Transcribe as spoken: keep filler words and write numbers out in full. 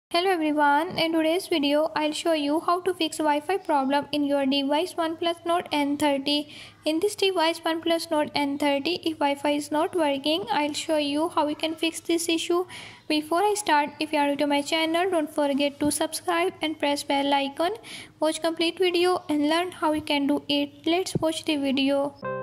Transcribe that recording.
Hello everyone, in today's video I'll show you how to fix Wi-Fi problem in your device OnePlus Nord N thirty. In this device OnePlus Nord N thirty, if Wi-Fi is not working, I'll show you how you can fix this issue. Before I start, if you are new to my channel, don't forget to subscribe and press bell icon. Watch complete video and learn how you can do it. Let's watch the video.